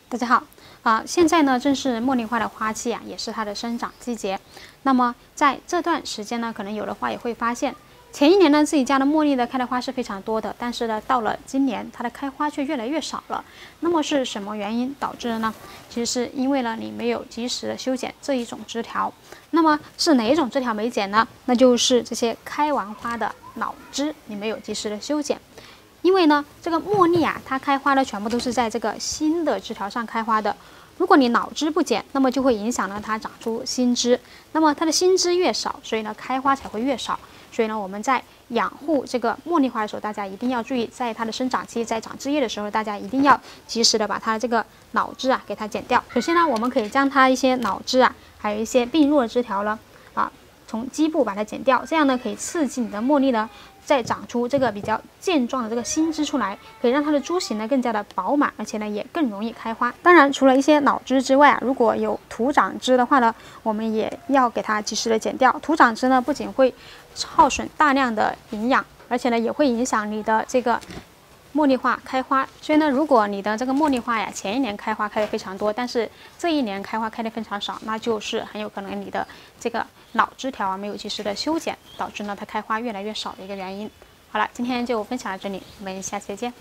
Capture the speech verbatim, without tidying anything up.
大家好，啊、现在呢正是茉莉花的花期啊，也是它的生长季节。那么在这段时间呢，可能有的花也会发现，前一年呢自己家的茉莉的开的花是非常多的，但是呢到了今年它的开花却越来越少了。那么是什么原因导致的呢？其实是因为呢你没有及时的修剪这一种枝条。那么是哪一种枝条没剪呢？那就是这些开完花的老枝，你没有及时的修剪。因为呢，这个茉莉啊，它开花呢，全部都是在这个新的枝条上开花的。如果你老枝不剪，那么就会影响呢它长出新枝。那么它的新枝越少，所以呢开花才会越少。所以呢，我们在养护这个茉莉花的时候，大家一定要注意，在它的生长期，在长枝叶的时候，大家一定要及时的把它这个老枝啊给它剪掉。首先呢，我们可以将它一些老枝啊，还有一些病弱的枝条呢，啊，从基部把它剪掉，这样呢可以刺激你的茉莉呢。再长出这个比较健壮的这个新枝出来，可以让它的株型呢更加的饱满，而且呢也更容易开花。当然，除了一些老枝之外啊，如果有徒长枝的话呢，我们也要给它及时的剪掉。徒长枝呢不仅会耗损大量的营养，而且呢也会影响你的这个茉莉花开花。所以呢，如果你的这个茉莉花呀前一年开花开的非常多，但是这一年开花开的非常少，那就是很有可能你的这个老枝条啊没有及时的修剪，导致呢它开花越来越少的一个原因。好了，今天就分享到这里，我们下期再见。